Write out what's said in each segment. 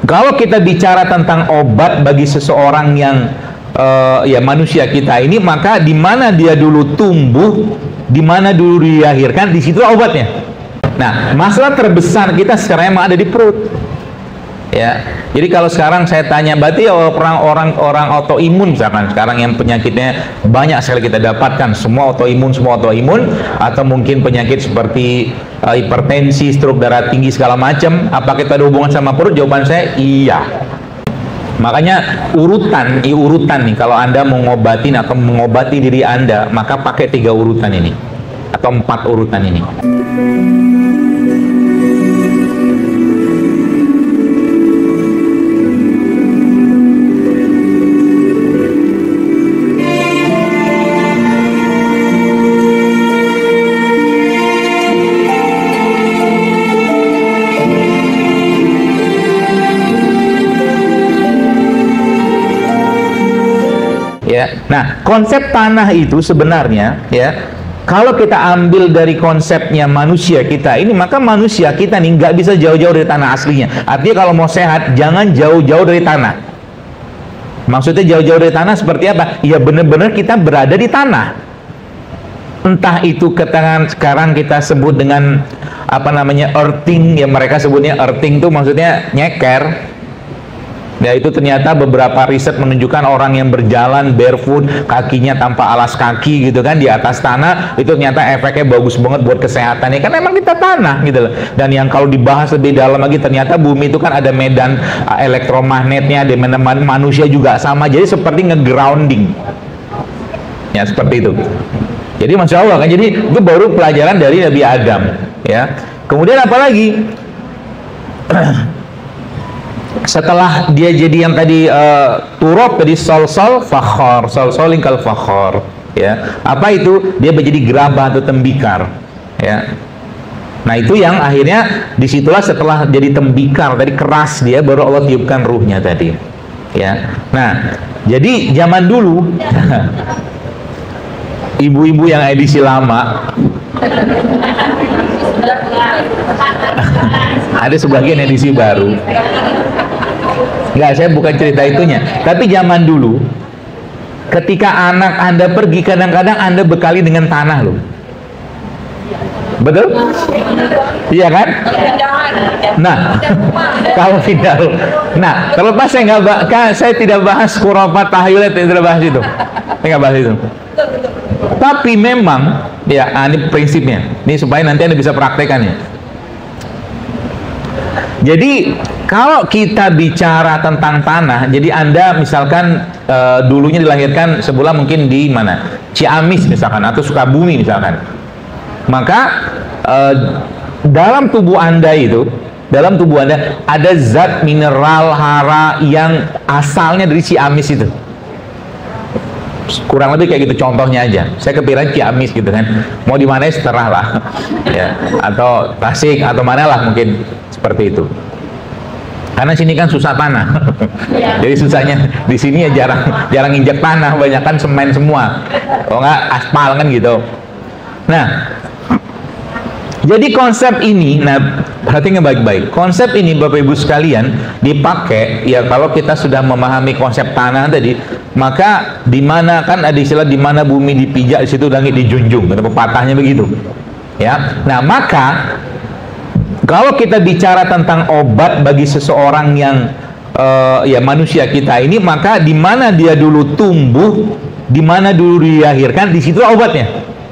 kalau kita bicara tentang obat bagi seseorang yang ya manusia kita ini, maka di mana dia dulu tumbuh, di mana dulu dilahirkan, di situ obatnya. Nah, masalah terbesar kita sekarang emang ada di perut. Ya, jadi kalau sekarang saya tanya, berarti orang autoimun misalkan sekarang yang penyakitnya banyak sekali kita dapatkan, semua autoimun, atau mungkin penyakit seperti hipertensi, stroke, darah tinggi segala macam, apa kita ada hubungan sama perut? Jawaban saya iya. Makanya urutan nih, kalau Anda mau ngobatin atau mengobati diri Anda, maka pakai 3 urutan ini atau 4 urutan ini. Ya. Nah, konsep tanah itu sebenarnya, ya, kalau kita ambil dari konsepnya manusia kita ini, maka manusia kita nih nggak bisa jauh-jauh dari tanah aslinya. Artinya kalau mau sehat, jangan jauh-jauh dari tanah. Maksudnya jauh-jauh dari tanah seperti apa? Ya benar-benar kita berada di tanah. Entah itu sekarang kita sebut dengan apa namanya earthing, ya mereka sebutnya earthing itu maksudnya nyeker. Ya, itu ternyata beberapa riset menunjukkan orang yang berjalan barefoot, kakinya tanpa alas kaki gitu kan di atas tanah, itu ternyata efeknya bagus banget buat kesehatannya, karena emang kita tanah gitu loh. Dan yang kalau dibahas lebih dalam lagi, ternyata bumi itu kan ada medan elektromagnetnya, di mana manusia juga sama, jadi seperti nge-grounding. Ya, seperti itu. Jadi Masya Allah kan, jadi itu baru pelajaran dari Nabi Adam. Ya. Kemudian apa lagi? Setelah dia jadi yang tadi turab, tadi sol-sol fakhor, sol-sol ingkal fakhor, ya. Apa itu? Dia menjadi gerabah atau tembikar, ya. Nah, itu yang akhirnya disitulah setelah jadi tembikar tadi keras dia, baru Allah tiupkan ruhnya tadi, ya. Nah, jadi zaman dulu ibu-ibu yang edisi lama ada sebagian edisi baru. Enggak, saya bukan cerita itunya. Tapi zaman dulu, ketika anak Anda pergi, kadang-kadang Anda bekali dengan tanah loh. Betul? Iya kan? Nah, kalau pindah. Nah, terlepas saya tidak bahas khurafat tahyulat, tidak bahas itu. Saya nggak bahas itu. Tapi memang, ya, ini prinsipnya. Ini supaya nanti Anda bisa praktekkan ya. Jadi kalau kita bicara tentang tanah, jadi Anda misalkan dulunya dilahirkan sebulan mungkin di mana? Ciamis misalkan, atau Sukabumi misalkan. Maka dalam tubuh Anda ada zat mineral hara yang asalnya dari Ciamis itu. Kurang lebih kayak gitu contohnya aja. Saya kepikiran Ciamis gitu kan. Mau di mana terserah lah. Ya, atau Tasik atau mana lah mungkin seperti itu. Karena sini kan susah tanah. Jadi susahnya di sini ya jarang injak tanah, banyak kan semen semua. Kalau nggak aspal kan gitu. Nah, jadi konsep ini, nah perhatikan baik-baik. Konsep ini Bapak Ibu sekalian dipakai ya kalau kita sudah memahami konsep tanah tadi, maka di mana kan ada istilah di mana bumi dipijak di situ langit dijunjung, ada pepatahnya begitu. Ya. Nah, maka kalau kita bicara tentang obat bagi seseorang yang ya manusia kita ini, maka di mana dia dulu tumbuh, di mana dulu dilahirkan, di situ obatnya.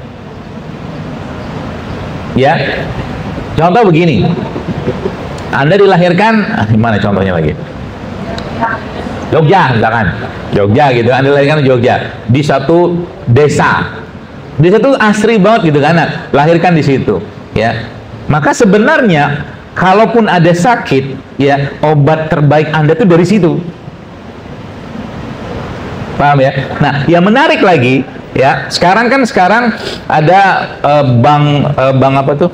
Ya, contoh begini, Anda dilahirkan, di mana contohnya lagi? Jogja, misalkan, Jogja gitu, Anda dilahirkan di Jogja, di satu desa itu asri banget gitu kan, lahirkan di situ, ya. Maka sebenarnya, kalaupun ada sakit, ya obat terbaik Anda tuh dari situ, paham ya? Nah, yang menarik lagi. Ya, sekarang ada bank apa tuh?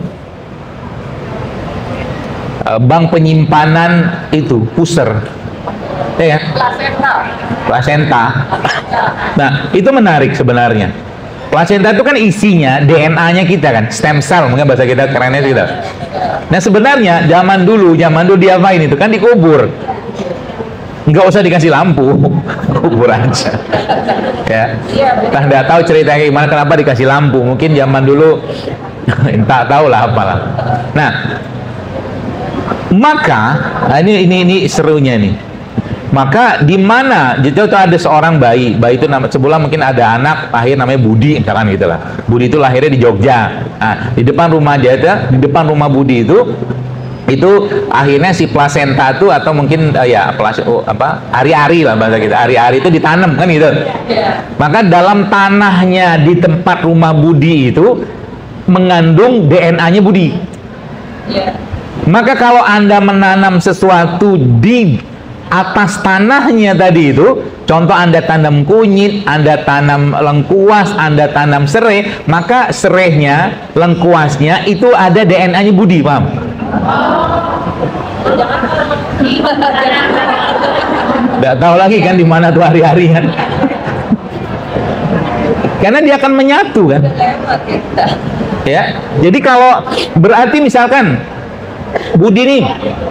Bank penyimpanan itu, puser. Ya, Plasenta. Nah, itu menarik sebenarnya. Plasenta itu kan isinya DNA-nya kita kan, stem cell, mungkin bahasa kita kerennya gitu. Nah, sebenarnya zaman dulu diapain itu kan dikubur. nggak usah dikasih lampu, kubur aja. Ya, nggak tahu ceritanya gimana, kenapa dikasih lampu? Mungkin zaman dulu, tak tahu lah apalah. Nah, maka ini serunya nih. Maka di mana itu ada seorang bayi itu nama sebulan mungkin ada anak lahir namanya Budi, misalkan gitulah. Budi itu lahirnya di Jogja. Nah, di depan rumah dia di depan rumah Budi itu akhirnya si plasenta itu atau mungkin ari-ari lah bahasa kita, ari-ari itu ditanam kan gitu. Maka dalam tanahnya di tempat rumah Budi itu mengandung DNA-nya Budi. Maka kalau Anda menanam sesuatu di atas tanahnya tadi itu, contoh Anda tanam kunyit, Anda tanam lengkuas, Anda tanam serai, maka serainya, lengkuasnya itu ada DNA-nya Budi, paham? Nggak tahu lagi kan di mana tuh hari-hari kan? Karena dia akan menyatu kan? Ya, jadi kalau berarti misalkan Budi nih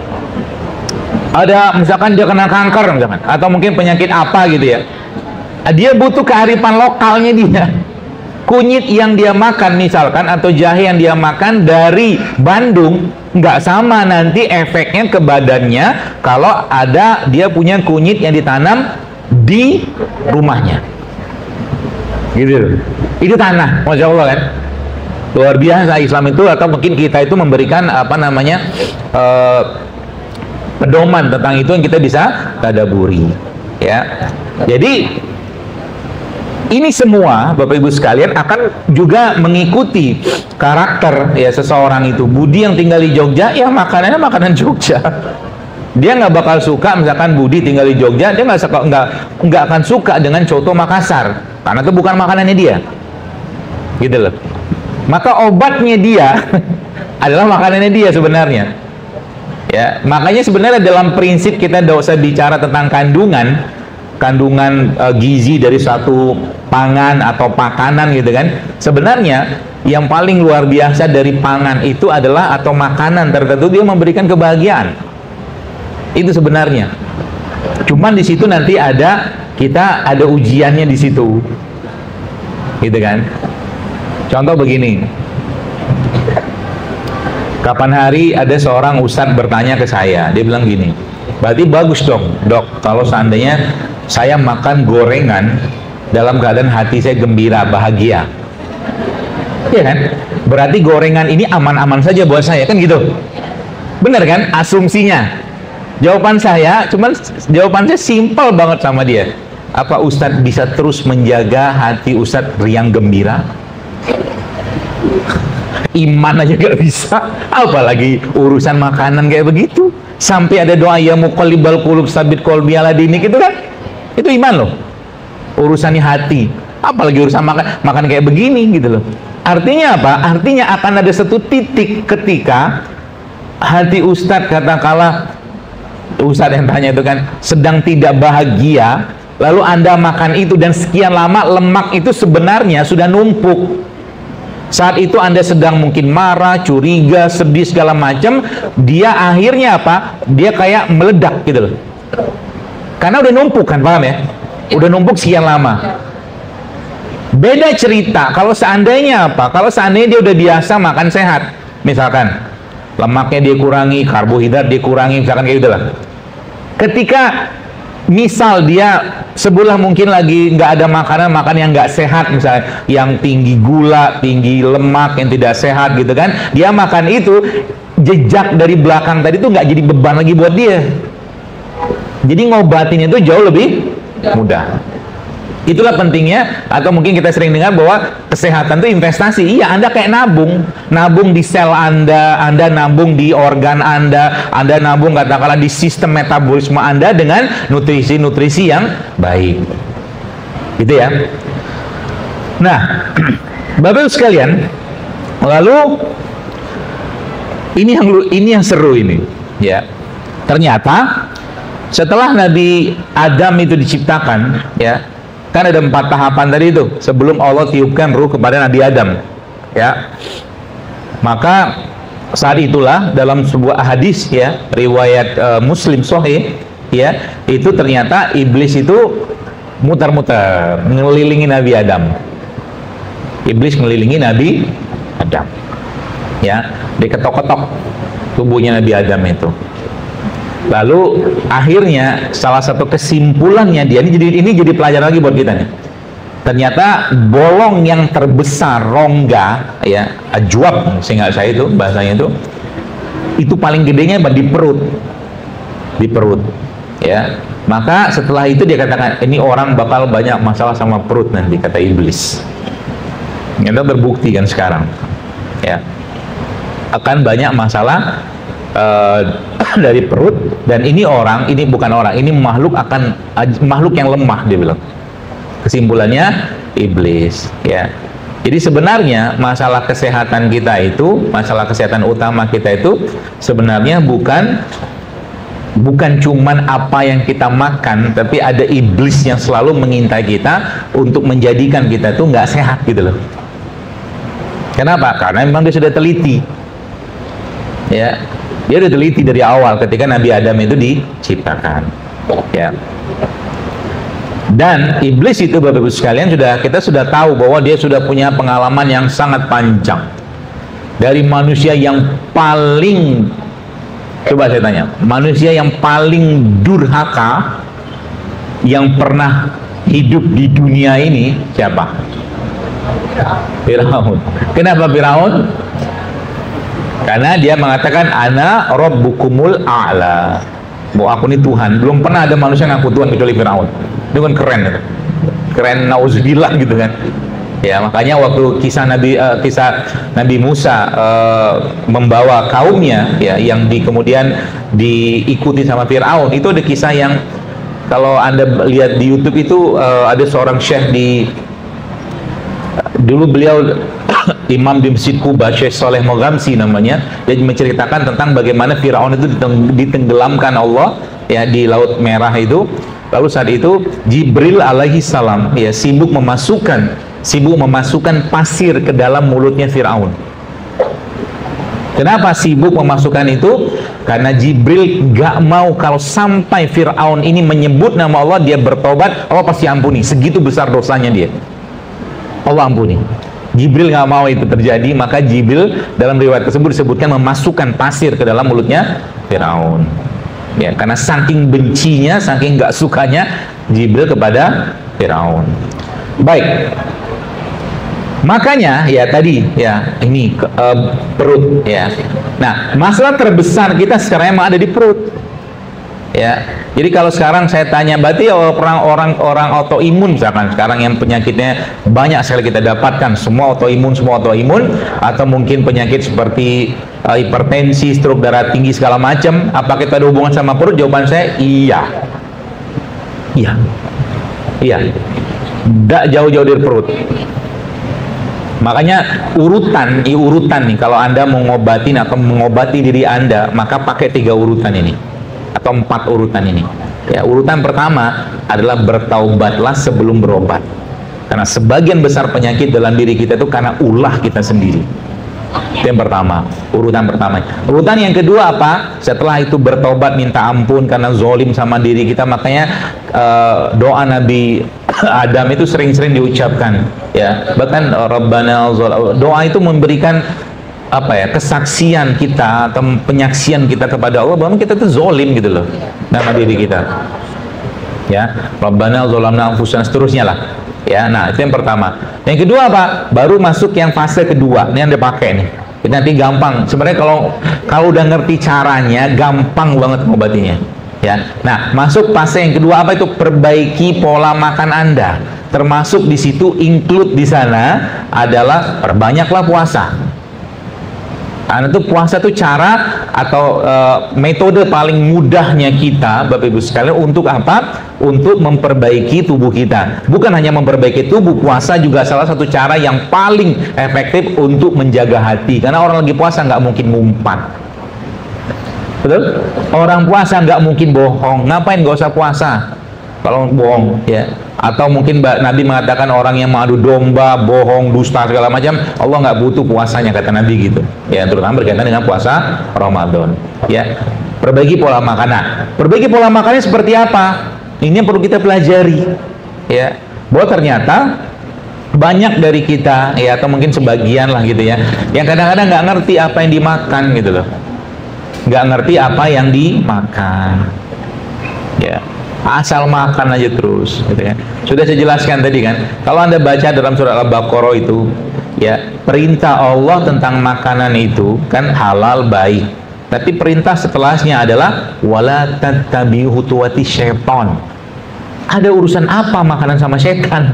ada misalkan dia kena kanker misalkan, atau mungkin penyakit apa gitu ya, dia butuh kearifan lokalnya dia. Kunyit yang dia makan misalkan atau jahe yang dia makan dari Bandung nggak sama nanti efeknya ke badannya kalau ada dia punya kunyit yang ditanam di rumahnya gitu. Itu tanah, Masya Allah kan, luar biasa Islam itu. Atau mungkin kita itu memberikan pedoman tentang itu yang kita bisa tadaburi ya. Jadi ini semua Bapak Ibu sekalian akan juga mengikuti karakter ya seseorang itu. Budi yang tinggal di Jogja ya makanannya makanan Jogja. Dia nggak bakal suka misalkan Budi tinggal di Jogja, dia nggak akan suka dengan coto Makassar karena itu bukan makanannya dia. Gitu loh. Maka obatnya dia adalah makanannya dia sebenarnya. Ya, makanya sebenarnya dalam prinsip kita tidak usah bicara tentang kandungan gizi dari suatu pangan atau pakanan gitu kan. Sebenarnya yang paling luar biasa dari pangan itu adalah atau makanan tertentu dia memberikan kebahagiaan. Itu sebenarnya. Cuman di situ nanti kita ada ujiannya di situ. Gitu kan. Contoh begini. Kapan hari ada seorang ustadz bertanya ke saya, dia bilang gini, berarti bagus dong dok kalau seandainya saya makan gorengan dalam keadaan hati saya gembira, bahagia. Iya kan? Berarti gorengan ini aman-aman saja buat saya, kan gitu? Bener kan? Asumsinya. Jawaban saya simpel banget sama dia. Apa ustadz bisa terus menjaga hati ustadz riang gembira? Iman aja gak bisa, apalagi urusan makanan kayak begitu. Sampai ada doa ya muqallibal qulub tsabit qalbi ala dinik, itu kan itu iman loh, urusannya hati, apalagi urusan makan kayak begini gitu loh. Artinya apa? Artinya akan ada satu titik ketika hati ustadz, katakanlah ustadz yang tanya itu kan sedang tidak bahagia, lalu Anda makan itu dan sekian lama lemak itu sebenarnya sudah numpuk. Saat itu Anda sedang mungkin marah, curiga, sedih segala macam, dia akhirnya apa? Dia kayak meledak gitu loh. Karena udah numpuk kan, paham ya? Udah numpuk sekian lama. Beda cerita kalau seandainya apa? Kalau seandainya dia udah biasa makan sehat, misalkan lemaknya dia kurangi, karbohidrat dia kurangi, misalkan kayak gitu lah. Ketika misal dia sebulan mungkin lagi nggak ada makanan yang nggak sehat, misalnya yang tinggi gula, tinggi lemak, yang tidak sehat gitu kan, dia makan itu, jejak dari belakang tadi tuh nggak jadi beban lagi buat dia. Jadi ngobatin itu jauh lebih mudah. Itulah pentingnya, atau mungkin kita sering dengar bahwa kesehatan itu investasi. Iya, Anda kayak nabung di sel Anda nabung di organ Anda nabung katakanlah di sistem metabolisme Anda dengan nutrisi-nutrisi yang baik. Gitu ya. Nah, Bapak Ibu sekalian, lalu ini yang seru ini, ya. Ternyata setelah Nabi Adam itu diciptakan, ya. Kan ada 4 tahapan tadi itu sebelum Allah tiupkan ruh kepada Nabi Adam, ya. Maka saat itulah dalam sebuah hadis, ya, riwayat Muslim Sahih, ya, itu ternyata iblis itu muter-muter ngelilingi Nabi Adam. Iblis ngelilingi Nabi Adam, ya, diketok-ketok tubuhnya Nabi Adam itu. Lalu akhirnya salah satu kesimpulannya dia ini jadi pelajaran lagi buat kita nih. Ternyata bolong yang terbesar, rongga, ya, ajwab, seingat saya itu bahasanya itu paling gedenya di perut, ya. Maka setelah itu dia katakan, ini orang bakal banyak masalah sama perut nanti, kata iblis. Itu berbukti kan sekarang, ya, akan banyak masalah dari perut. Dan ini bukan orang, ini makhluk yang lemah, dia bilang. Kesimpulannya iblis, ya. Jadi sebenarnya masalah kesehatan kita itu, masalah kesehatan utama kita itu sebenarnya bukan cuman apa yang kita makan, tapi ada iblis yang selalu mengintai kita untuk menjadikan kita tuh nggak sehat gitu loh. Kenapa? Karena memang dia sudah teliti, ya, dia sudah teliti dari awal ketika Nabi Adam itu diciptakan, ya. Dan iblis itu, Bapak Ibu sekalian, kita sudah tahu bahwa dia sudah punya pengalaman yang sangat panjang. Dari manusia yang paling, coba saya tanya, manusia yang paling durhaka yang pernah hidup di dunia ini siapa? Firaun. Kenapa Firaun? Karena dia mengatakan ana rabbukumul a'la, bahwa aku ini Tuhan. Belum pernah ada manusia yang ngaku Tuhan kecuali Firaun. Itu kan keren nauzubillah gitu kan. Ya, makanya waktu kisah Nabi Musa membawa kaumnya, ya, yang kemudian diikuti sama Firaun, itu ada kisah yang kalau Anda lihat di YouTube itu ada seorang syekh dulu beliau imam di Masjid Kuba, Syekh Saleh Moghamsi namanya. Dia menceritakan tentang bagaimana Firaun itu ditenggelamkan Allah, ya, di Laut Merah itu. Lalu saat itu Jibril alaihi salam, ya, sibuk memasukkan pasir ke dalam mulutnya Firaun. Kenapa sibuk memasukkan itu? Karena Jibril gak mau kalau sampai Firaun ini menyebut nama Allah, dia bertobat, Allah pasti ampuni. Segitu besar dosanya dia, Allah ampuni. Jibril nggak mau itu terjadi, maka Jibril dalam riwayat tersebut disebutkan memasukkan pasir ke dalam mulutnya Firaun, ya, karena saking bencinya, saking nggak sukanya Jibril kepada Firaun. Baik, makanya ya tadi, ya, ini perut, ya. Nah, masalah terbesar kita sekarang emang ada di perut, ya. Jadi kalau sekarang saya tanya, berarti orang autoimun misalkan sekarang yang penyakitnya banyak sekali kita dapatkan, semua autoimun, atau mungkin penyakit seperti hipertensi, stroke, darah tinggi segala macam, apakah kita ada hubungan sama perut? Jawaban saya iya. Tidak jauh-jauh dari perut. Makanya urutan nih, kalau Anda mau ngobatin atau mengobati diri Anda, maka pakai 3 urutan ini atau 4 urutan ini. Ya, urutan pertama adalah bertaubatlah sebelum berobat. Karena sebagian besar penyakit dalam diri kita itu karena ulah kita sendiri. Itu yang pertama, urutan pertama. Urutan yang kedua apa? Setelah itu bertobat, minta ampun karena zolim sama diri kita. Makanya doa Nabi Adam itu sering-sering diucapkan, ya. Bahkan Rabbana doa itu memberikan kesaksian kita atau penyaksian kita kepada Allah bahwa kita itu zolim gitu loh nama diri kita, ya. Rabbana zolamna anfusana, seterusnya lah, ya. Nah, itu yang pertama. Yang kedua apa? Baru masuk yang fase kedua. Ini yang dipakai nih. Ini nanti gampang. Sebenarnya kalau udah ngerti caranya, gampang banget ngobatinya, ya. Nah, masuk fase yang kedua apa itu? Perbaiki pola makan Anda. Termasuk di situ, include di sana adalah perbanyaklah puasa. Karena itu puasa itu cara atau metode paling mudahnya kita, Bapak Ibu sekalian, untuk apa? Untuk memperbaiki tubuh kita. Bukan hanya memperbaiki tubuh, puasa juga salah satu cara yang paling efektif untuk menjaga hati. Karena orang lagi puasa nggak mungkin ngumpat. Betul? Orang puasa nggak mungkin bohong. Ngapain nggak usah puasa kalau bohong, ya? Atau mungkin Nabi mengatakan orang yang mengadu domba, bohong, dusta segala macam, Allah nggak butuh puasanya, kata Nabi gitu, ya, terutama berkaitan dengan puasa Ramadan, ya. Perbaiki pola makan. Nah, perbaiki pola makannya seperti apa? Ini yang perlu kita pelajari, ya. Bahwa ternyata banyak dari kita, ya, atau mungkin sebagian lah gitu ya, yang kadang-kadang nggak ngerti apa yang dimakan gitu loh, nggak ngerti apa yang dimakan, ya. Asal makan aja terus, gitu kan. Sudah saya jelaskan tadi kan, kalau Anda baca dalam surat Al-Baqarah itu, ya, perintah Allah tentang makanan itu kan halal baik. Tapi perintah setelahnya adalah wala tattabi'u khutuwati syaitan. Ada urusan apa makanan sama setan?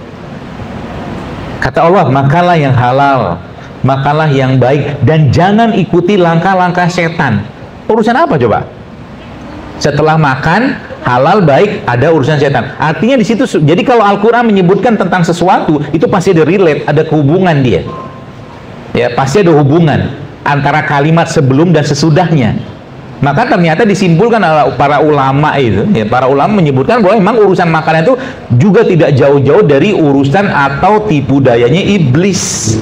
Kata Allah, makanlah yang halal, makanlah yang baik, dan jangan ikuti langkah-langkah setan. Urusan apa coba? Setelah makan halal baik, ada urusan setan. Artinya di situ, jadi kalau Al-Quran menyebutkan tentang sesuatu, itu pasti ada relate, ada hubungan dia. Ya, pasti ada hubungan antara kalimat sebelum dan sesudahnya. Maka ternyata disimpulkan oleh para ulama itu, ya, para ulama menyebutkan bahwa memang urusan makanan itu juga tidak jauh-jauh dari urusan atau tipu dayanya iblis.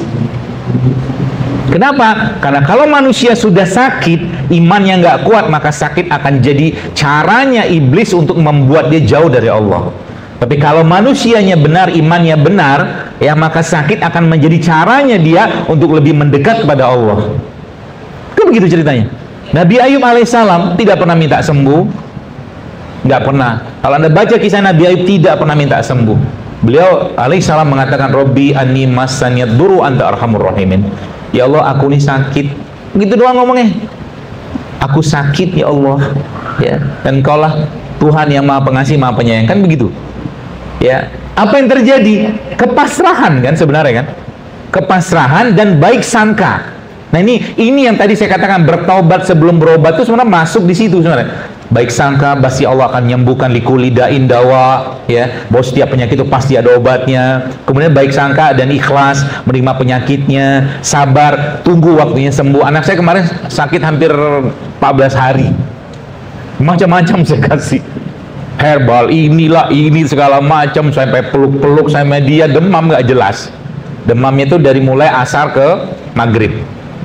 Kenapa? Karena kalau manusia sudah sakit, imannya nggak kuat, maka sakit akan jadi caranya iblis untuk membuat dia jauh dari Allah. Tapi kalau manusianya benar, imannya benar, ya, maka sakit akan menjadi caranya dia untuk lebih mendekat kepada Allah. Kan begitu ceritanya. Nabi Ayub alaihissalam tidak pernah minta sembuh, nggak pernah. Kalau Anda baca kisah Nabi Ayub, tidak pernah minta sembuh. Beliau alaihissalam mengatakan, Robbi anni massaniyad duru anta arhamur rahimin. Ya Allah, aku ini sakit. Begitu doang ngomongnya. Aku sakit ya Allah, ya. Dan Kaulah Tuhan yang Maha Pengasih, Maha Penyayang, kan begitu. Ya, apa yang terjadi? Kepasrahan kan sebenarnya kan? Kepasrahan dan baik sangka. Nah, ini yang tadi saya katakan, bertaubat sebelum berobat itu sebenarnya masuk di situ sebenarnya. Baik sangka pasti Allah akan menyembuhkan, likuli da'in dawa, ya, bahwa setiap penyakit itu pasti ada obatnya. Kemudian baik sangka dan ikhlas menerima penyakitnya, sabar, tunggu waktunya sembuh. Anak saya kemarin sakit hampir 14 hari, macam-macam saya kasih, herbal inilah ini segala macam, sampai peluk-peluk sama dia, demam nggak jelas. Demamnya itu dari mulai asar ke maghrib,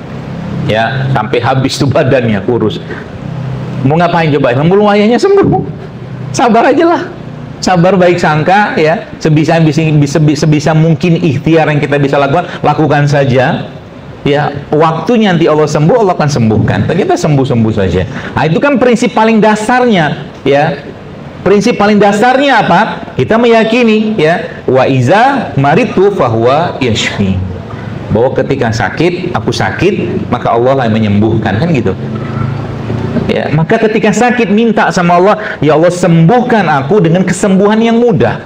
ya, sampai habis tuh badannya kurus. Mau ngapain coba? Sembuh wayahnya sembuh. Sabar aja lah. Sabar, baik sangka, ya. Sebisa mungkin ikhtiar yang kita bisa lakukan saja. Ya, waktunya nanti Allah sembuh, Allah akan sembuhkan. Ternyata sembuh-sembuh saja. Nah, itu kan prinsip paling dasarnya, ya. Prinsip paling dasarnya apa? Kita meyakini, ya, wa iza maritu fahuwa yashfi. Bahwa ketika sakit, aku sakit, maka Allah lah yang menyembuhkan, kan gitu. Ya, maka ketika sakit minta sama Allah, ya Allah sembuhkan aku dengan kesembuhan yang mudah.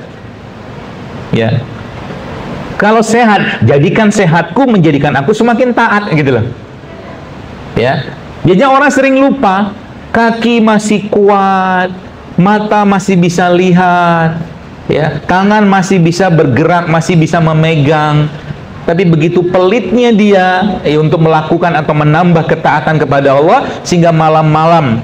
Ya. Kalau sehat, jadikan sehatku menjadikan aku semakin taat, gitu loh. Ya. Jadi orang sering lupa, kaki masih kuat, mata masih bisa lihat, ya, tangan masih bisa bergerak, masih bisa memegang. Tapi begitu pelitnya dia untuk melakukan atau menambah ketaatan kepada Allah, sehingga malam-malam,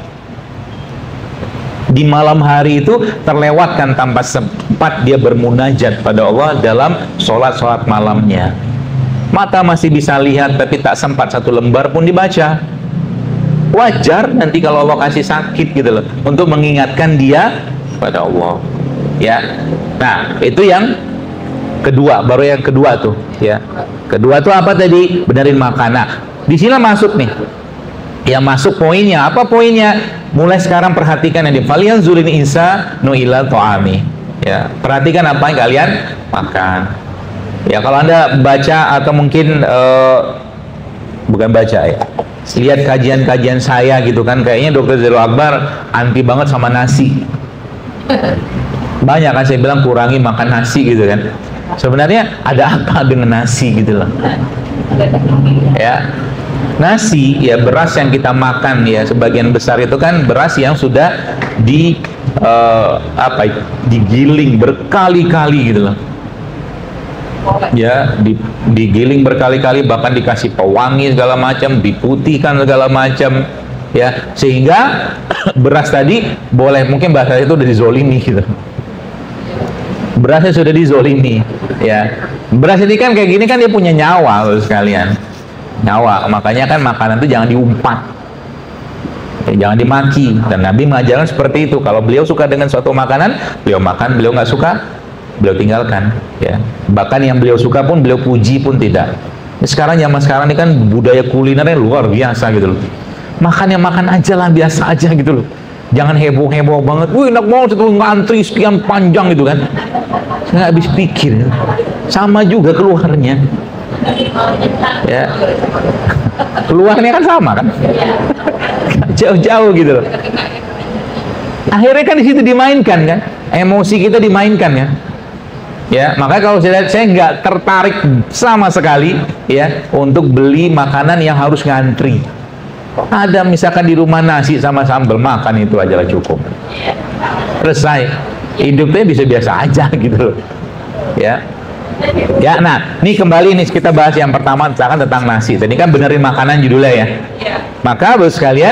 di malam hari itu terlewatkan tanpa sempat dia bermunajat pada Allah dalam sholat-sholat malamnya. Mata masih bisa lihat, tapi tak sempat satu lembar pun dibaca. Wajar nanti kalau Allah kasih sakit gitu loh, untuk mengingatkan dia pada Allah. Ya, nah itu yang kedua, baru yang kedua tuh, ya. Kedua tuh apa tadi? Benerin makan. Nah, di sini masuk nih. Ya, masuk poinnya. Apa poinnya? Mulai sekarang perhatikan yang di falian zulin insa no ila to'ami. Ya, perhatikan apa yang kalian makan. Ya, kalau Anda baca atau mungkin bukan baca ya, lihat kajian-kajian saya gitu kan, kayaknya Dr. Zero Akbar anti banget sama nasi. Banyak kan saya bilang kurangi makan nasi gitu kan. Sebenarnya ada apa dengan nasi gitu loh. Ya, nasi, ya, beras yang kita makan, ya, sebagian besar itu kan beras yang sudah digiling berkali-kali gitu loh. Ya, digiling berkali-kali, bahkan dikasih pewangi segala macam, diputihkan segala macam, ya, sehingga beras tadi boleh, mungkin bahasa itu udah dizolimi gitu. Berasnya sudah dizolimi, ya. Beras ini kan kayak gini kan dia punya nyawa, loh sekalian. Nyawa, makanya kan makanan itu jangan diumpat. Jangan dimaki. Dan Nabi mengajarkan seperti itu. Kalau beliau suka dengan suatu makanan, beliau makan. Beliau nggak suka, beliau tinggalkan. Ya. Bahkan yang beliau suka pun beliau puji pun tidak. Sekarang zaman sekarang ini kan budaya kulinernya luar biasa gitu loh. Makan yang makan aja lah, biasa aja gitu loh. Jangan heboh-heboh banget. Wih, enak banget itu ngantri sekian panjang gitu kan. Saya nggak habis pikir. Sama juga keluarnya. Ya. Keluarnya kan sama kan. Jauh-jauh gitu loh. Akhirnya kan di situ dimainkan kan. Emosi kita dimainkan kan. Ya, makanya kalau saya lihat, saya nggak tertarik sama sekali ya untuk beli makanan yang harus ngantri. Ada misalkan di rumah nasi sama sambal, makan itu aja lah cukup. Selesai. Hidupnya bisa biasa aja gitu loh. Ya. Ya, nah, ini kembali nih kita bahas yang pertama misalkan tentang nasi. Tadi kan benerin makanan judulnya ya. Maka Bapak sekalian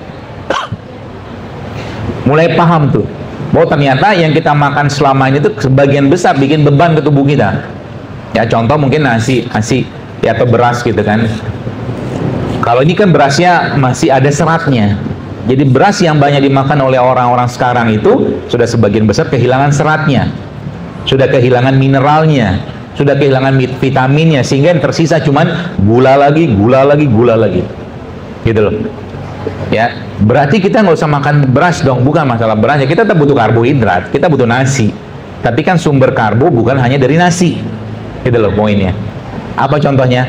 mulai paham tuh bahwa ternyata yang kita makan selama ini tuh sebagian besar bikin beban ke tubuh kita. Ya, contoh mungkin nasi ya, atau beras gitu kan. Kalau ini kan berasnya masih ada seratnya. Jadi beras yang banyak dimakan oleh orang-orang sekarang itu sudah sebagian besar kehilangan seratnya. Sudah kehilangan mineralnya, sudah kehilangan vitaminnya, sehingga yang tersisa cuman gula lagi. Gitu loh. Ya, berarti kita nggak usah makan beras dong, bukan masalah berasnya. Kita tetap butuh karbohidrat, kita butuh nasi. Tapi kan sumber karbo bukan hanya dari nasi. Gitu loh poinnya. Apa contohnya?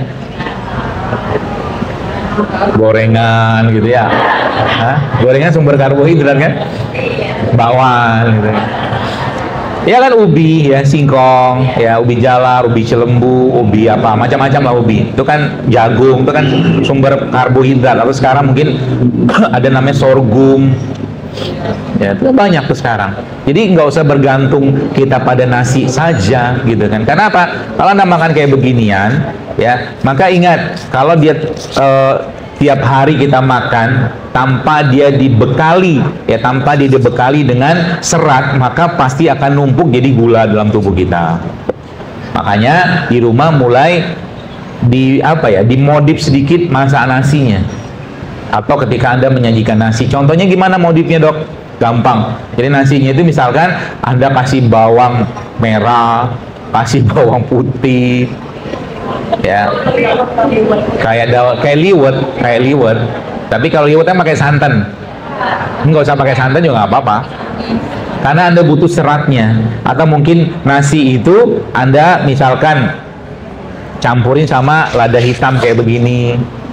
Gorengan gitu ya. Hah? Gorengan sumber karbohidrat kan? Bawang gitu. Ya kan ubi ya, singkong, ya ubi jalar, ubi cilembu, ubi apa, macam-macam lah ubi. Itu kan jagung, itu kan sumber karbohidrat. Lalu sekarang mungkin ada namanya sorghum. Ya, itu banyak tuh sekarang. Jadi nggak usah bergantung kita pada nasi saja gitu kan. Karena apa? Kalau Anda makan kayak beginian, ya, maka ingat kalau dia tiap hari kita makan tanpa dia dibekali dengan serat, maka pasti akan numpuk jadi gula dalam tubuh kita. Makanya di rumah mulai dimodif sedikit masak nasinya. Atau ketika Anda menyajikan nasi, contohnya gimana modifnya dok? Gampang. Jadi nasinya itu misalkan Anda kasih bawang merah, kasih bawang putih, ya, kayak liwet. Tapi kalau liwetnya pakai santan, nggak usah pakai santan juga nggak apa-apa. Karena Anda butuh seratnya. Atau mungkin nasi itu Anda misalkan campurin sama lada hitam kayak begini.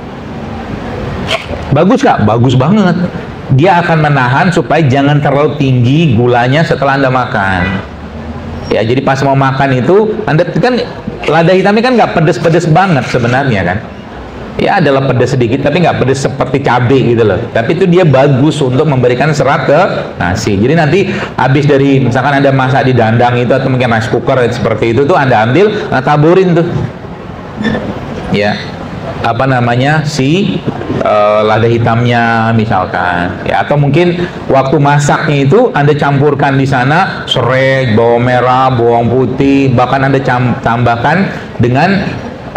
Bagus Kak? Bagus banget. Dia akan menahan supaya jangan terlalu tinggi gulanya setelah Anda makan. Ya, jadi pas mau makan itu Anda kan lada hitamnya kan nggak pedes-pedes banget sebenarnya kan. Ya adalah pedes sedikit tapi nggak pedes seperti cabai gitu loh. Tapi itu dia bagus untuk memberikan serat ke nasi. Jadi nanti habis dari misalkan Anda masak di dandang itu atau mungkin rice cooker seperti itu tuh Anda ambil, taburin tuh. Ya. Apa namanya lada hitamnya misalkan ya, atau mungkin waktu masaknya itu Anda campurkan di sana serai, bawang merah, bawang putih, bahkan Anda tambahkan dengan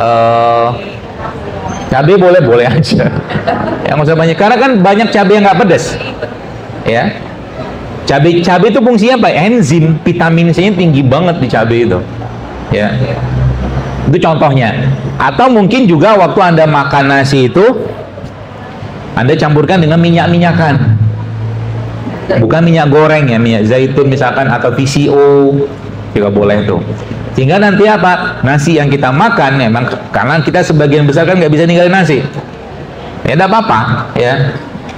cabai boleh aja yang nggak usah banyak, karena kan banyak cabai yang nggak pedas ya. Cabai itu fungsinya apa? Enzim, vitamin C nya tinggi banget di cabai itu ya. Itu contohnya. Atau mungkin juga waktu Anda makan nasi itu Anda campurkan dengan minyak-minyakan, bukan minyak goreng ya, minyak zaitun misalkan atau VCO juga boleh tuh. Sehingga nanti apa? Nasi yang kita makan memang karena kita sebagian besar kan nggak bisa ninggalin nasi. Ya enggak apa-apa ya.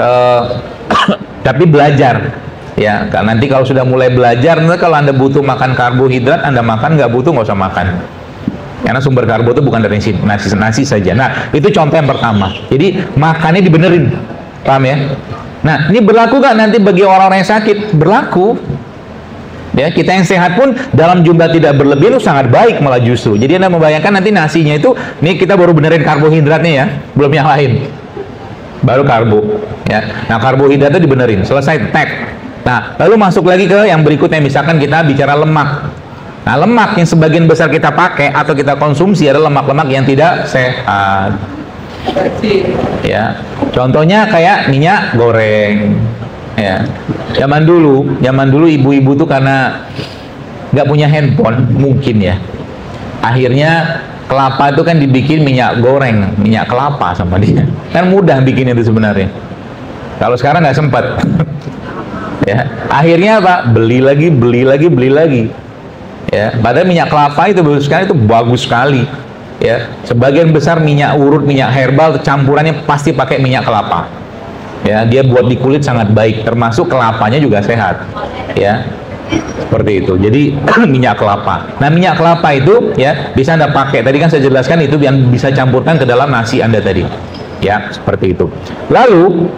Tapi belajar ya. Nanti kalau sudah mulai belajar, nanti kalau Anda butuh makan karbohidrat, Anda makan, nggak butuh nggak usah makan. Karena sumber karbo itu bukan dari nasi saja. Nah, itu contoh yang pertama. Jadi makannya dibenerin, paham ya? Nah, ini berlaku nggak nanti bagi orang-orang yang sakit? Berlaku. Ya, kita yang sehat pun dalam jumlah tidak berlebihan itu sangat baik malah justru. Jadi Anda membayangkan nanti nasinya itu, nih kita baru benerin karbohidratnya ya, belum yang lain. Baru karbo. Ya. Nah, karbohidrat itu dibenerin, selesai tag. Nah, lalu masuk lagi ke yang berikutnya, misalkan kita bicara lemak. Nah, lemak yang sebagian besar kita pakai atau kita konsumsi adalah lemak-lemak yang tidak sehat. Ya, contohnya kayak minyak goreng. Ya, zaman dulu ibu-ibu tuh karena nggak punya handphone mungkin ya, akhirnya kelapa itu kan dibikin minyak goreng, minyak kelapa sama dia. Kan mudah bikin itu sebenarnya. Kalau sekarang nggak sempat. Ya, akhirnya apa? Beli lagi. Ya, padahal minyak kelapa itu bagus sekali. Ya, sebagian besar minyak urut, minyak herbal campurannya pasti pakai minyak kelapa. Ya, dia buat di kulit sangat baik, termasuk kelapanya juga sehat. Ya, seperti itu. Jadi minyak kelapa. Nah, minyak kelapa itu ya bisa Anda pakai. Tadi kan saya jelaskan itu yang bisa campurkan ke dalam nasi Anda tadi. Ya, seperti itu. Lalu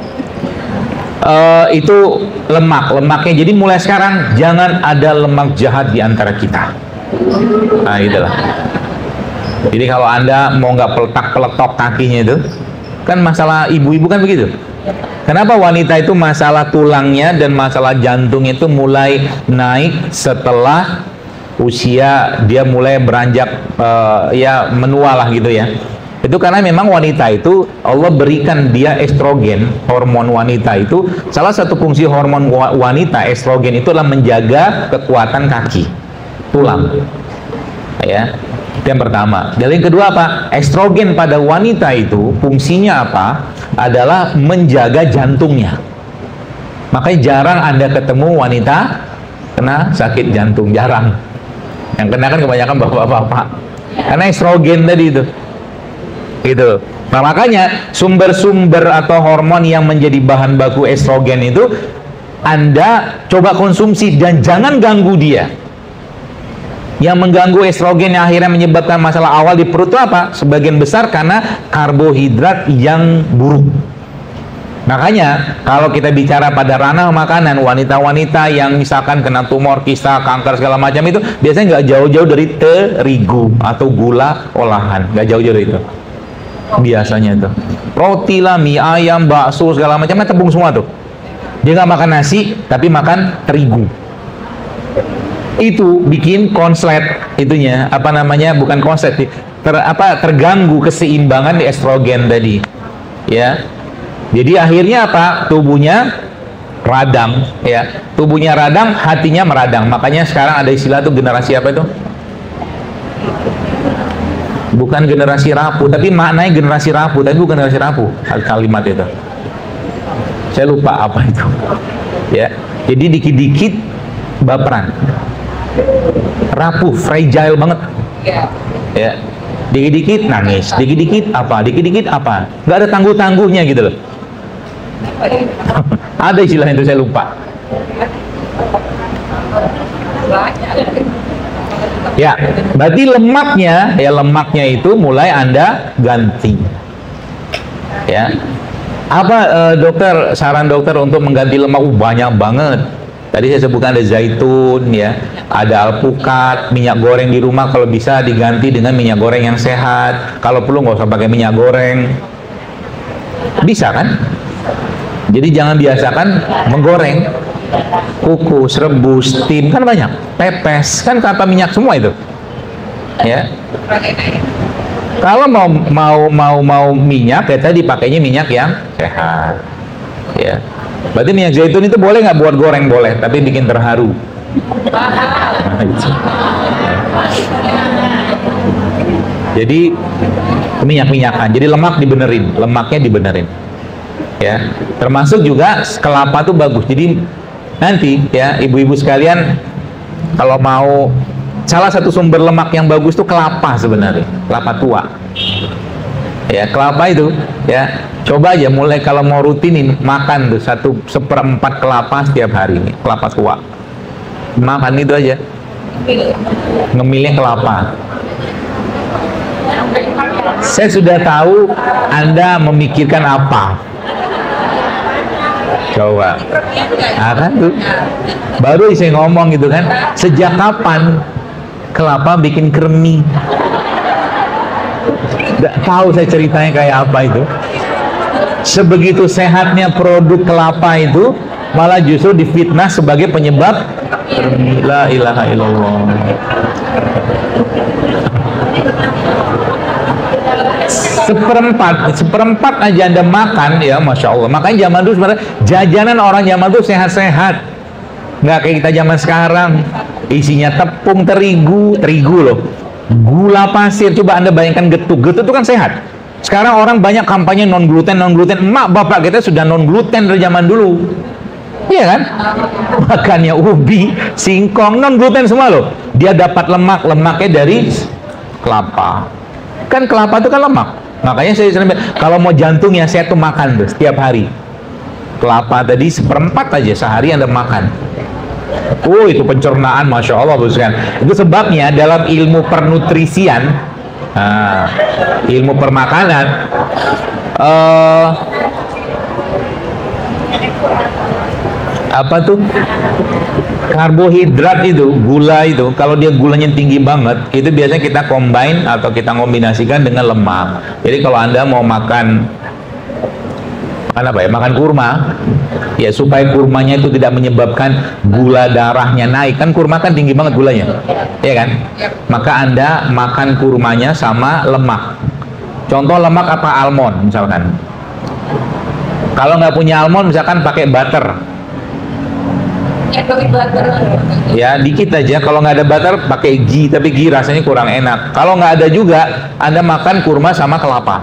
itu lemaknya. Jadi mulai sekarang jangan ada lemak jahat di antara kita. Nah, itulah. Jadi kalau Anda mau nggak peletak-peletok kakinya itu, kan masalah ibu-ibu kan begitu. Kenapa wanita itu masalah tulangnya dan masalah jantung itu mulai naik setelah usia dia mulai beranjak ya menua lah gitu ya. Itu karena memang wanita itu Allah berikan dia estrogen, hormon wanita itu salah satu fungsi hormon wanita estrogen itu adalah menjaga kekuatan kaki, tulang. Ya. Itu yang pertama. Dan yang kedua apa? Estrogen pada wanita itu fungsinya apa? Adalah menjaga jantungnya. Makanya jarang Anda ketemu wanita kena sakit jantung, jarang. Yang kena kan kebanyakan bapak-bapak. Karena estrogen tadi itu. Gitu. Nah, makanya sumber-sumber atau hormon yang menjadi bahan baku estrogen itu Anda coba konsumsi dan jangan ganggu dia. Yang mengganggu estrogen yang akhirnya menyebabkan masalah awal di perut itu apa? Sebagian besar karena karbohidrat yang buruk. Makanya kalau kita bicara pada ranah makanan, wanita-wanita yang misalkan kena tumor, kista, kanker segala macam itu biasanya nggak jauh-jauh dari terigu atau gula olahan, nggak jauh-jauh dari itu. Biasanya itu roti lah, mie ayam, bakso segala macamnya tepung semua tuh. Dia nggak makan nasi tapi makan terigu. Itu bikin konslet itunya apa namanya, bukan konslet terganggu keseimbangan di estrogen tadi ya. Jadi akhirnya apa, tubuhnya radang ya, tubuhnya radang, hatinya meradang. Makanya sekarang ada istilah tuh generasi apa itu, bukan generasi rapuh tapi maknanya generasi rapuh, tapi bukan generasi rapuh kalimat itu, saya lupa apa itu ya. Jadi dikit-dikit baperan, rapuh, fragile banget ya, dikit-dikit nangis, dikit-dikit apa, nggak ada tangguh-tangguhnya gitu loh. Ada istilah itu saya lupa ya. Berarti lemaknya itu mulai Anda ganti ya. Apa dokter, saran dokter untuk mengganti lemak? Banyak banget. Tadi saya sebutkan ada zaitun ya, ada alpukat, minyak goreng di rumah kalau bisa diganti dengan minyak goreng yang sehat. Kalau perlu nggak usah pakai minyak goreng, bisa kan? Jadi jangan biasakan menggoreng, kukus, rebus, steam, kan banyak, pepes, kan tanpa minyak semua itu ya. Kalau mau minyak ya tadi pakainya minyak yang sehat ya. Berarti minyak zaitun itu boleh nggak buat goreng? Boleh, tapi bikin terharu. Jadi minyak-minyakan, jadi lemaknya dibenerin ya. Termasuk juga kelapa tuh bagus. Jadi nanti ya ibu-ibu sekalian, kalau mau salah satu sumber lemak yang bagus tuh kelapa sebenarnya, kelapa tua ya. Kelapa itu ya, coba aja mulai kalau mau rutinin makan tuh 1/4 kelapa setiap hari, kelapa tua, makan itu aja, ngemilnya kelapa. Saya sudah tahu Anda memikirkan apa. Coba, nah, kan tuh baru saya ngomong gitu kan, sejak kapan kelapa bikin kremi? Nggak tahu saya ceritanya kayak apa itu. Sebegitu sehatnya produk kelapa itu, malah justru difitnah sebagai penyebab kremi. La ilaha illallah. seperempat aja Anda makan, ya Masya Allah. Makanya zaman dulu sebenarnya jajanan orang zaman dulu sehat-sehat, nggak kayak kita zaman sekarang. Isinya tepung terigu loh, gula pasir. Coba Anda bayangkan getuk itu kan sehat. Sekarang orang banyak kampanye non gluten. Emak bapak kita sudah non gluten dari zaman dulu, iya kan? Makannya ubi, singkong, non gluten semua loh. Dia dapat lemaknya dari kelapa. Kan kelapa itu kan lemak. Makanya saya sering kalau mau jantung ya saya tuh makan tuh setiap hari. Kelapa tadi seperempat aja sehari Anda makan. Itu pencernaan, Masya Allah, bukan? Itu sebabnya dalam ilmu pernutrisian, ilmu permakanan, apa tuh? Karbohidrat itu, gula itu, kalau dia gulanya tinggi banget, itu biasanya kita combine atau kita kombinasikan dengan lemak. Jadi kalau Anda mau makan makan kurma, ya supaya kurmanya itu tidak menyebabkan gula darahnya naik, kan kurma kan tinggi banget gulanya, ya kan? Maka Anda makan kurmanya sama lemak. Contoh lemak apa? Almond misalkan. Kalau nggak punya almond, misalkan pakai butter. Ya dikit aja. Kalau nggak ada butter, pakai ghee, tapi ghee rasanya kurang enak. Kalau nggak ada juga, Anda makan kurma sama kelapa.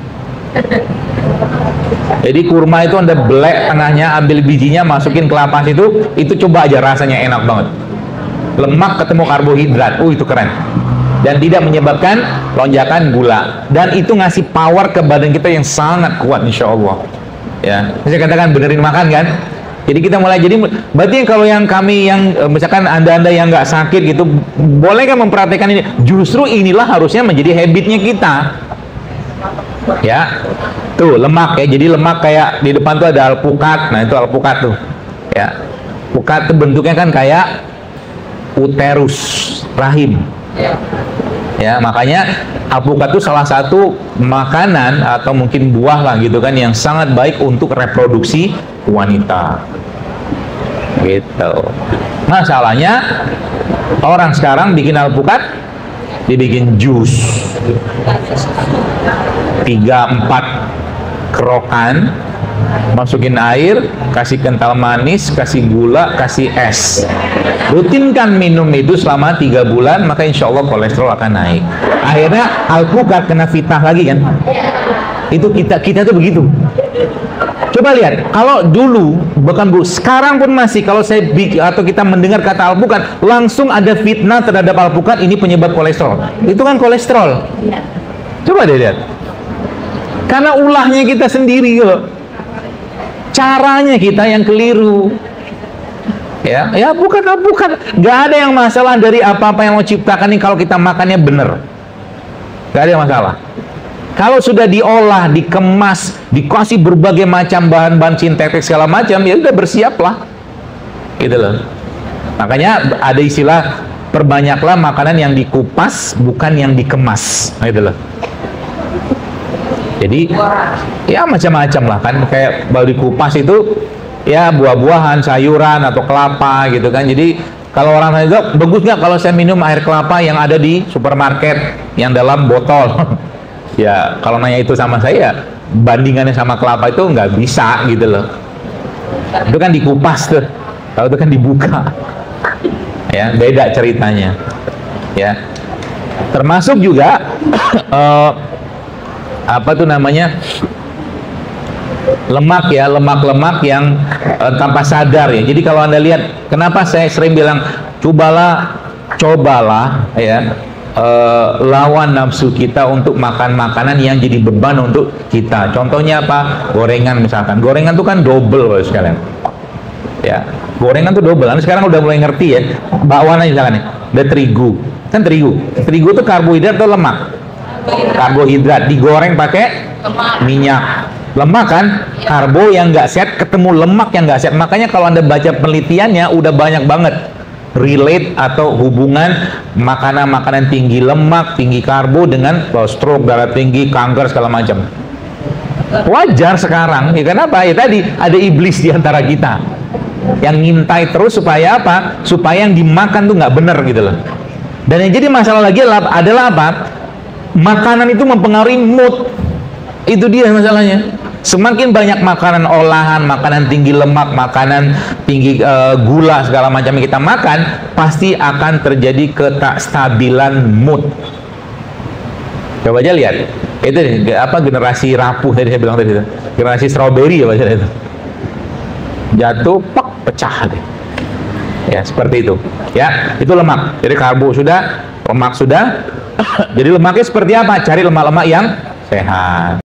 Jadi kurma itu Anda belek tengahnya, ambil bijinya, masukin kelapa itu coba aja, rasanya enak banget. Lemak ketemu karbohidrat, itu keren. Dan tidak menyebabkan lonjakan gula. Dan itu ngasih power ke badan kita yang sangat kuat, insya Allah. Ya, saya katakan benerin makan kan. Jadi kita mulai, jadi berarti kalau yang kami yang misalkan anda yang nggak sakit gitu, boleh kan memperhatikan ini. Justru inilah harusnya menjadi habitnya kita. Ya, tuh lemak ya. Jadi lemak kayak di depan tuh ada alpukat. Nah itu alpukat tuh. Ya, alpukat tuh bentuknya kan kayak uterus rahim. Ya, makanya alpukat itu salah satu makanan atau mungkin buah lah gitu kan yang sangat baik untuk reproduksi wanita. Gitu. Masalahnya orang sekarang bikin alpukat dibikin jus 3-4 kerokan, masukin air, kasih kental manis, kasih gula, kasih es. Rutinkan minum itu selama 3 bulan, maka insya Allah kolesterol akan naik. Akhirnya alpukat kena fitnah lagi kan. Itu kita tuh begitu. Coba lihat, kalau dulu, bahkan bu, sekarang pun masih, kalau saya atau kita mendengar kata alpukat, langsung ada fitnah terhadap alpukat, ini penyebab kolesterol. Itu kan kolesterol. Coba deh lihat. Karena ulahnya kita sendiri loh. Caranya kita yang keliru. Ya bukan. Gak ada yang masalah dari apa-apa yang mau ciptakan ini kalau kita makannya bener. Gak ada yang masalah. Kalau sudah diolah, dikemas, dikasih berbagai macam bahan-bahan sintetik segala macam, ya udah bersiaplah. Gitu loh. Makanya ada istilah, perbanyaklah makanan yang dikupas, bukan yang dikemas. Gitu loh. Jadi ya macam-macam lah kan, kayak baru dikupas itu ya buah-buahan, sayuran atau kelapa gitu kan. Jadi kalau orang nanya, bagus nggak kalau saya minum air kelapa yang ada di supermarket yang dalam botol? Ya kalau nanya itu sama saya, bandingannya sama kelapa itu nggak bisa gitu loh. Itu kan dikupas tuh, kalau itu kan dibuka. Ya beda ceritanya. Ya termasuk juga apa tuh namanya, lemak ya, lemak-lemak yang tanpa sadar ya. Jadi kalau Anda lihat, kenapa saya sering bilang cobalah ya, lawan nafsu kita untuk makan makanan yang jadi beban untuk kita. Contohnya apa? Gorengan misalkan. Gorengan tuh kan double loh sekalian. Ya, gorengan tuh double. Anda sekarang udah mulai ngerti ya. Bakwan aja misalkan nih, ada terigu. Kan terigu tuh karbohidrat atau lemak? Karbohidrat digoreng pakai minyak. Lemak kan, karbo yang nggak sehat ketemu lemak yang nggak sehat. Makanya kalau Anda baca penelitiannya udah banyak banget relate atau hubungan makanan-makanan tinggi lemak, tinggi karbo dengan stroke, darah tinggi, kanker segala macam. Wajar sekarang, ya kenapa? Ya tadi ada iblis di antara kita yang ngintai terus supaya apa? Supaya yang dimakan tuh nggak bener gitu loh. Dan yang jadi masalah lagi adalah apa? Makanan itu mempengaruhi mood. Itu dia masalahnya. Semakin banyak makanan olahan, makanan tinggi lemak, makanan tinggi gula segala macam yang kita makan, pasti akan terjadi ketakstabilan mood. Coba aja lihat. Itu apa, generasi rapuh tadi saya bilang tadi itu. Generasi strawberry ya baca itu. Jatuh, pak, pecah deh. Ya, seperti itu. Ya, itu lemak. Jadi karbo sudah, lemak sudah. Jadi lemaknya seperti apa? Cari lemak-lemak yang sehat.